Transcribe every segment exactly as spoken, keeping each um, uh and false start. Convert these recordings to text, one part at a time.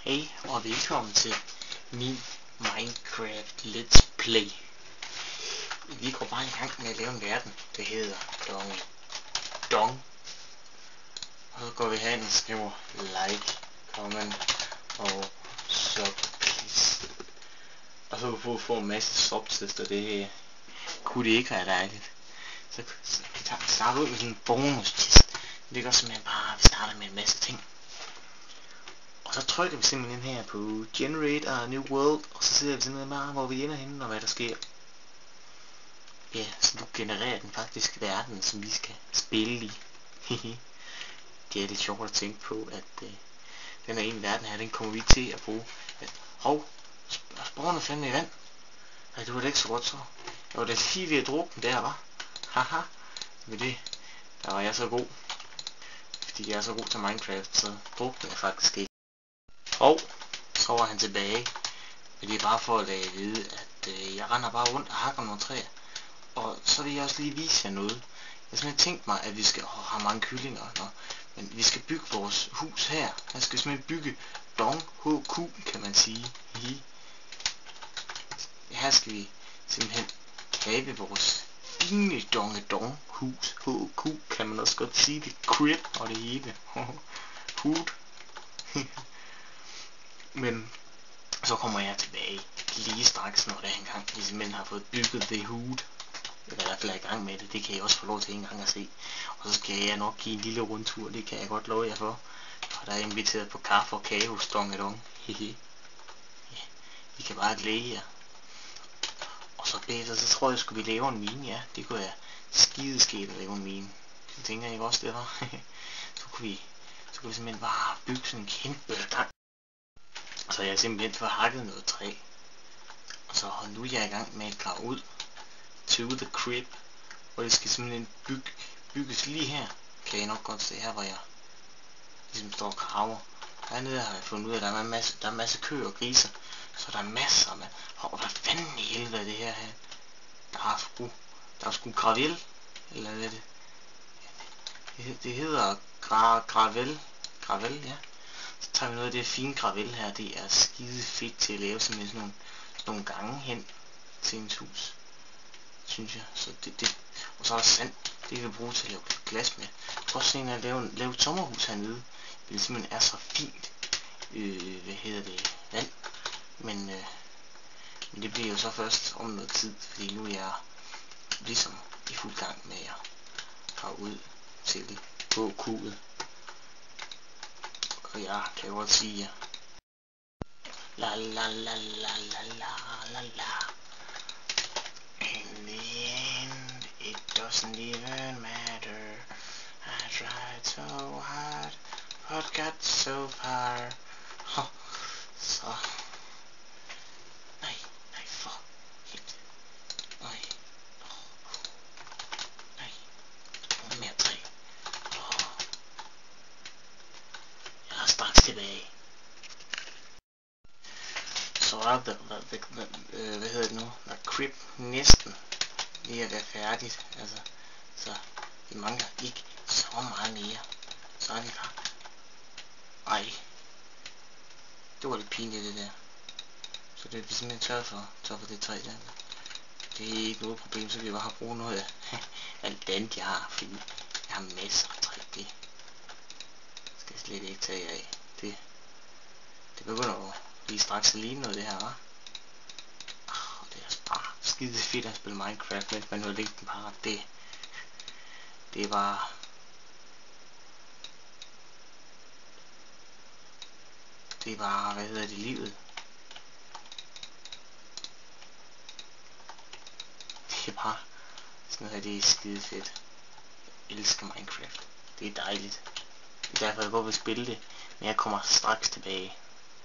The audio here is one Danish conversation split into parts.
Hej og velkommen til min Minecraft Let's Play. Vi går bare i gang med at lave en verden, der hedder Dong Dong. Og så går vi hen og skriver like, comment og sub please. Og så kan vi få en masse subs og det her. Kunne det ikke være dejligt? Så, så vi tager, starter ud med sådan en bonus chest. Det gør simpelthen bare, at vi starter med en masse ting. Og så trykker vi simpelthen her på Generate a New World, og så ser vi simpelthen bare, hvor vi ender henne og hvad der sker. Ja, så du genererer den faktisk verden, som vi skal spille i. Det er lidt sjovt at tænke på, at øh, den her ene verden her, den kommer vi til at bruge. At, hov, sporene fandme i vand. Nej, det var da ikke så godt så. Jeg var da lige ved at drukne der, var. Haha. Med det, der var jeg så god. Fordi jeg er så god til Minecraft, så drukne jeg faktisk ikke. Og så var han tilbage. Men det er bare for at lade jeg vide, at øh, jeg render bare rundt og hakker nogle træer. Og så vil jeg også lige vise jer noget. Jeg har simpelthen tænkt mig, at vi skal åh, have mange kyllinger. Nå. Men vi skal bygge vores hus her. Jeg skal simpelthen bygge Dong H Q, kan man sige. Hihi. Her skal vi simpelthen have vores fine Dong Dong hus. H Q kan man også godt sige det. Crib og det hele. Hood. Men så kommer jeg tilbage lige straks, når det er engang vi simpelthen har fået bygget The Hood. Jeg er i hvert fald i gang med det, det kan I også få lov til en gang at se. Og så skal jeg nok give en lille rundtur, det kan jeg godt love jer for. Og der er inviteret på kaffe og kage hos Dong Dong. Hehe. Ja, I kan bare glæde jer. Og så bagefter, så tror jeg, skulle vi lave en mine, ja. Det kunne være skideskægt at lave en mine. Det tænker jeg ikke også, det var. så kunne vi, så kunne vi simpelthen bare bygge sådan en kæmpe dang. Så jeg har simpelthen forhakket noget træ. Og så nu er jeg i gang med at grave ud to the crib. Og det skal simpelthen bygge, bygges lige her. Kan I nok godt se her, hvor jeg ligesom står og graver. Hernede har jeg fundet ud af, at der er en masse, der er en masse køer og griser. Så der er masser med. Hov, hvad fanden i helvede er det her her? Der er sgu, der er sgu gravel. Eller hvad er det? Det, det hedder gra, gravel. Gravel, ja. Så tager vi noget af det fine gravel her. Det er skide fedt til at lave simpelthen sådan nogle, sådan nogle gange hen til ens hus. Synes jeg. Så det, det. Og så er der sand. Det kan vi bruge til at lave glas med. Jeg tror også at lave, lave et sommerhus hernede. Det simpelthen er så fint. Øh, hvad hedder det? Vand. Men, øh, men det bliver jo så først om noget tid. Fordi nu er jeg ligesom i fuld gang med at have ud til på kuget. Og jeg kan jo godt sige la la la la la la la la. In the end, it doesn't even matter. I tried so hard, but got so far. Oh, så. Nej, nej for helt. Nej. Oh. Nej. Og mere træ. Oh. Jeg er straks tilbage. Så er det, hvad, hvad, hvad, hvad hedder det nu? Der er crib næsten lige at være færdigt. Altså, så vi mangler ikke så meget mere. Så er vi klar. Ej. Det var lidt pinligt det der. Så det er vi simpelthen tør for, tør for det træ der. Det er ikke noget problem, så vi bare har brugt noget af alt det andet jeg har. Fordi jeg har masser af træ. Det skal jeg slet ikke tage af. Det, det begynder at lige straks at ligne noget det her, hva'? Oh, det er bare skide fedt at spille Minecraft, mens man nu lægger den bare. Det, det er bare... Det er bare, hvad hedder det, livet. Det er bare sådan noget, det er skide fedt. Jeg elsker Minecraft. Det er dejligt. Det er derfor jeg går vil spille det, men jeg kommer straks tilbage.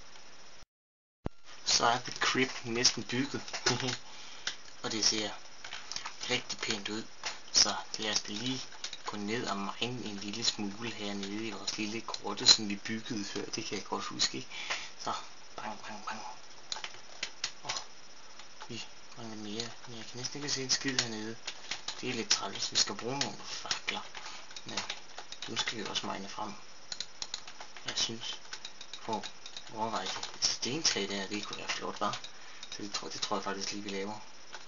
Så er The Crib næsten bygget. Og det ser rigtig pænt ud. Så lad os lige gå ned og mine en lille smule hernede i vores lille grotte, som vi byggede før. Det kan jeg godt huske, ikke? Så bang, bang, bang. Åh, vi mangler mere. Men jeg kan næsten ikke se en skid hernede. Det er lidt træls. Vi skal bruge nogle fakler. Men nu skal vi også mine frem. Jeg synes. Hvor overveje det. Et stentag der, det kunne være flot, hva'? Så det tror, det tror jeg faktisk lige, vi laver.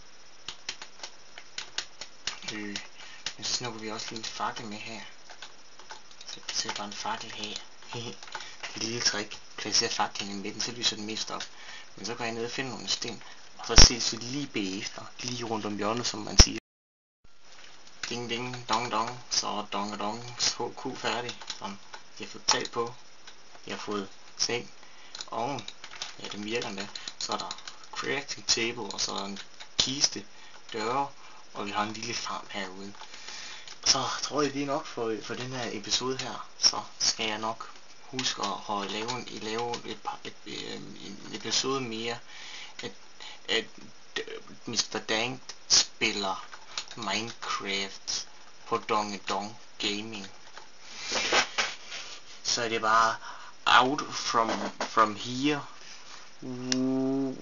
Øh, men så snupper vi også lige en fakkel med her. Så jeg ser bare en fakkel her. Det er et lille trick. Placerer faklen i midten, så lyser den mest op. Men så går jeg ned og finder nogle sten. Og så ses vi lige bagefter. Lige rundt om hjørnet, som man siger. Ding ding, dong dong. Så dong og dong. Så Q færdig. Sådan. De har fået tag på. De har fået seng. Oven. Ja, den virker endda. Så er der crafting table, og så er der en kiste, døre, og vi har en lille farm herude. Så tror jeg det er nok for, for den her episode her. Så skal jeg nok huske at, at lave, en, lave et, par, et, et, en episode mere. At, at mister Dank spiller Minecraft på Dongedong Gaming. Så er det bare out from, from here.